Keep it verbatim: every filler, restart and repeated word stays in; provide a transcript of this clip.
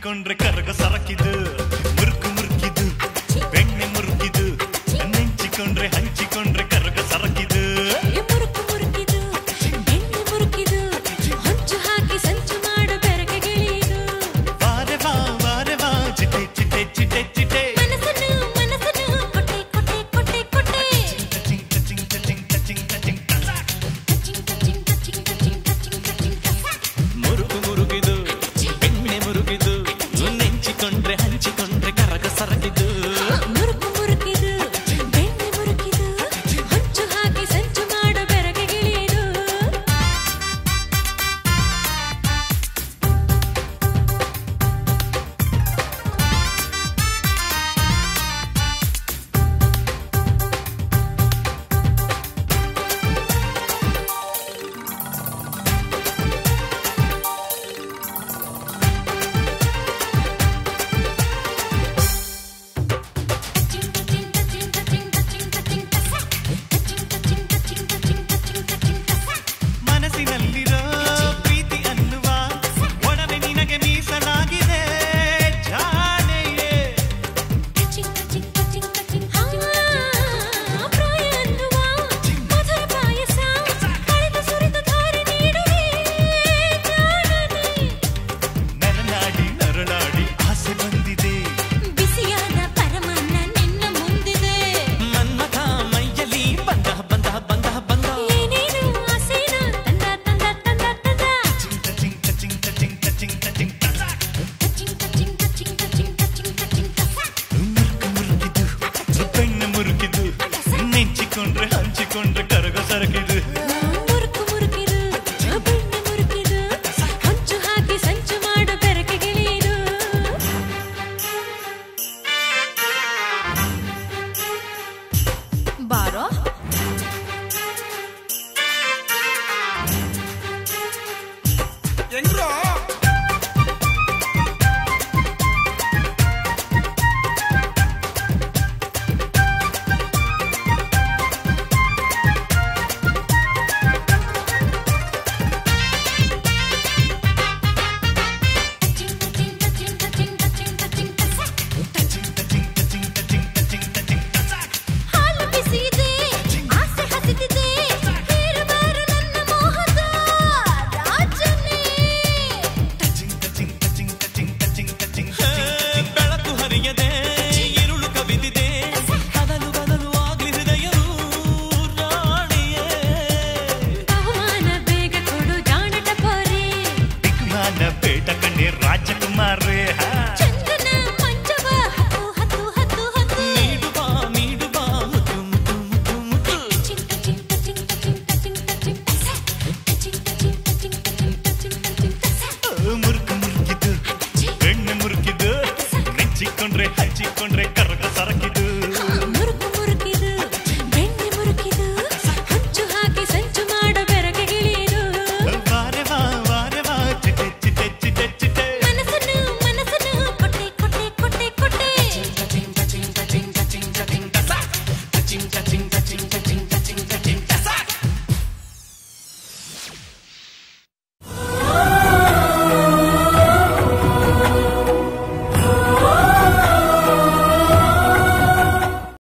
ಹಂಚಿಕೊಂಡ್ರೆ ಕರಗ ಸರಕಿದು ಮುರುಕು ಮುರುಕಿದು ಬೆಣ್ಣೆ ಮುರುಕಿದು ನೆಂಚಿಕೊಂಡ್ರೆ ಹಂಚಿಕೊಂಡ್ರೆ ಕರಗ ಸರಕಿದು ಮುರುಕು ಮುರುಕಿದು ಬೆಣ್ಣೆ ಮುರುಕಿದು ಹೊಂಚು ಹಾಕಿ ಸಂಚು ಮಾಡು ಬೆರಕೆ ಗಿಳಿದು ವಾರೆ ವಾ ವಾರೆ ವಾ ಚಿಟೆ ಚಿಟೆ ಚಿಟೆ ಚಿಟೆ ಮನಸ್ಸನ್ನು ಮನಸ್ಸನ್ನು ಕೊಟ್ಟೆ ಕೊಟ್ಟೆ ಕೊಟ್ಟೆ ಕೊಟ್ಟೆ ಚಿಂಕ ಚಿಂಕ ಚಿಂಕ ಚಿಂಕ ಚಿಂಕ ಚಿಂಕ ಚಿಂಕ ಚಿಂಕ ಚಿಂಕ ಚಿಂಕ ಚಿಂಕ ಮುರುಕು ಮುರುಕಿದು ಬೆಣ್ಣೆ ಮುರುಕಿದು ನೆಂಚಿಕೊಂಡ್ರೆ ಹಂಚಿಕೊಂಡ್ರೆ ಕರಗ ಸರಕಿದು ಮುರುಕು ಮುರುಕಿದು ಬೆಣ್ಣೆ ಮುರುಕಿದು ಹೊಂಚು ಹಾಕಿ ಸಂಚು ಮಾಡು ಬೆರಕೆ ಗಿಳಿದು ಮನಸ್ಸಿನಲ್ಲಿರೋ ಪ್ರೀತಿ ಅನ್ನುವ ಒಡವೆ ನಿನಗೆ ಮೀಸಲಾಗಿದೆ ಜಾಣೆಯೇ ಪ್ರಾಯ ಅನ್ನುವ ಮಧುರ ಪಾಯಸ ಕಳೆದು ಸುರಿದು ಧಾರೆ ನೀಡುವೆ ಜಾಣನೆ ನರನಾಡಿ ನರನಾಡಿ ಆಸೆ ಬಂದಿದೆ ಬಿಸಿಯಾದ ಪರಮಾನ್ನ ನಿನ್ನ ಮುಂದಿದೆ ಮನ್ಮಥ ಮೈಯಲ್ಲಿ ಬಂದ ಬಂದ ಬಂದ ಬಂದ ಏನೇನು ಆಸೆನ ತಂದ ತಂದ ತಂದ ತಂದ ಚಿಂಕ ಚಿಂಕ ಚಿಂಕ ಚಿಂಕ ಚಿಂಕ ಚಿಂಕ ಚಿಂಕ ಚಿಂಕ ಚಿಂಕ ಚಿಂಕ ಚಿಂಕ ಚಿಂಕ ಮುರುಕು ಮುರುಕಿದು ಬೆಣ್ಣೆ ಮುರುಕಿದು ನೆಂಚಿಕೊಂಡ್ರೆ ಹಂಚಿಕೊಂಡ್ರೆ ಕರಗ ಸರಕಿದು